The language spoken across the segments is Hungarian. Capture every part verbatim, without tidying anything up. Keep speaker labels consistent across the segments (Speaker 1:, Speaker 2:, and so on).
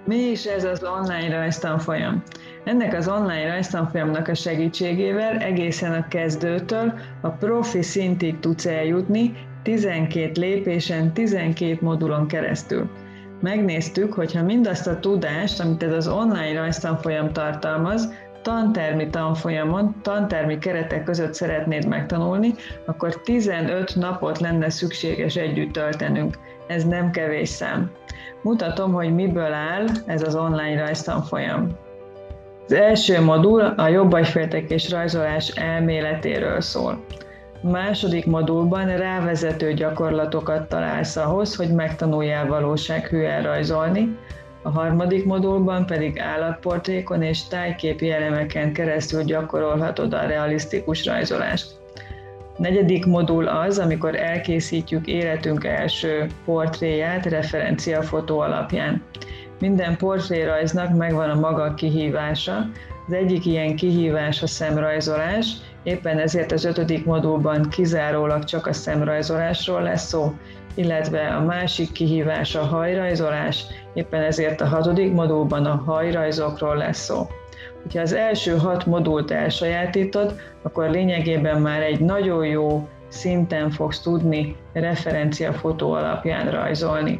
Speaker 1: Mi is ez az online rajztanfolyam? Ennek az online rajztanfolyamnak a segítségével egészen a kezdőtől a profi szintig tudsz eljutni tizenkét lépésen, tizenkét modulon keresztül. Megnéztük, hogyha mindazt a tudást, amit ez az online rajztanfolyam tartalmaz, tantermi tanfolyamon, tantermi keretek között szeretnéd megtanulni, akkor tizenöt napot lenne szükséges együtt töltenünk. Ez nem kevés szám. Mutatom, hogy miből áll ez az online rajztanfolyam. Az első modul a jobbagyféltekés rajzolás elméletéről szól. A második modulban rávezető gyakorlatokat találsz ahhoz, hogy megtanuljál valósághűen rajzolni. A harmadik modulban pedig állatportrékon és tájképi elemeken keresztül gyakorolhatod a realisztikus rajzolást. A negyedik modul az, amikor elkészítjük életünk első portréját referenciafotó alapján. Minden portrérajznak megvan a maga kihívása. Az egyik ilyen kihívás a szemrajzolás, éppen ezért az ötödik modulban kizárólag csak a szemrajzolásról lesz szó, illetve a másik kihívás a hajrajzolás, éppen ezért a hatodik modulban a hajrajzokról lesz szó. Ha az első hat modult elsajátítod, akkor lényegében már egy nagyon jó szinten fogsz tudni referenciafotó alapján rajzolni.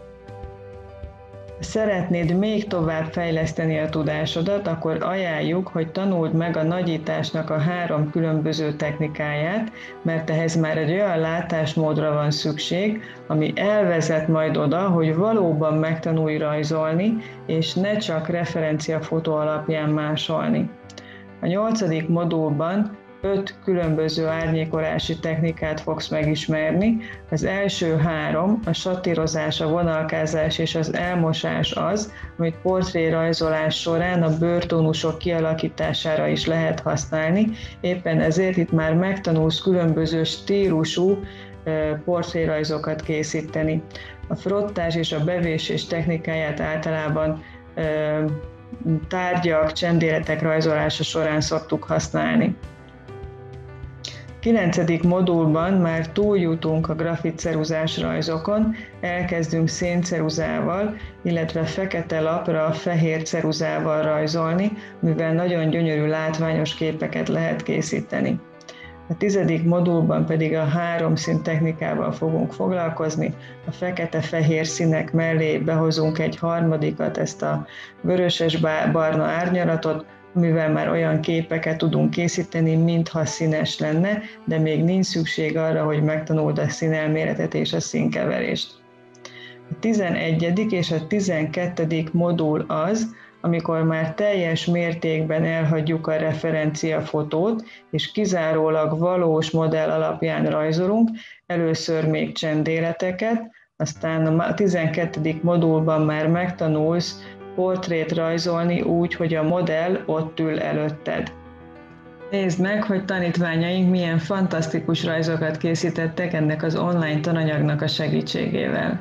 Speaker 1: Ha szeretnéd még tovább fejleszteni a tudásodat, akkor ajánljuk, hogy tanuld meg a nagyításnak a három különböző technikáját, mert ehhez már egy olyan látásmódra van szükség, ami elvezet majd oda, hogy valóban megtanulj rajzolni, és ne csak referenciafotó alapján másolni. A nyolcadik modulban öt különböző árnyékolási technikát fogsz megismerni. Az első három, a satírozás, a vonalkázás és az elmosás az, amit portrérajzolás során a bőrtónusok kialakítására is lehet használni. Éppen ezért itt már megtanulsz különböző stílusú portrérajzokat készíteni. A frottás és a bevésés technikáját általában tárgyak, csendéletek rajzolása során szoktuk használni. kilencedik modulban már túljutunk a grafitceruzás rajzokon, elkezdünk szénceruzával, illetve fekete lapra fehér ceruzával rajzolni, mivel nagyon gyönyörű látványos képeket lehet készíteni. A tizedik modulban pedig a három szín technikával fogunk foglalkozni. A fekete-fehér színek mellé behozunk egy harmadikat, ezt a vöröses-barna árnyalatot, amivel már olyan képeket tudunk készíteni, mintha színes lenne, de még nincs szükség arra, hogy megtanuld a színelméletet és a színkeverést. A tizenegyedik és a tizenkettedik modul az, amikor már teljes mértékben elhagyjuk a referenciafotót, és kizárólag valós modell alapján rajzolunk, először még csendéleteket, aztán a tizenkettedik modulban már megtanulsz portrét rajzolni úgy, hogy a modell ott ül előtted. Nézd meg, hogy tanítványaink milyen fantasztikus rajzokat készítettek ennek az online tananyagnak a segítségével.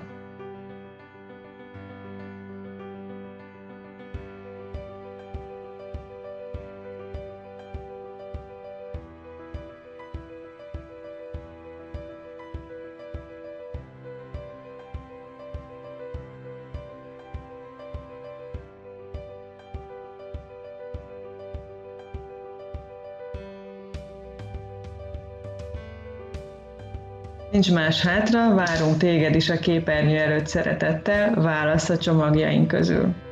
Speaker 1: Nincs más hátra, várunk téged is a képernyő előtt szeretettel, válasz a csomagjaink közül.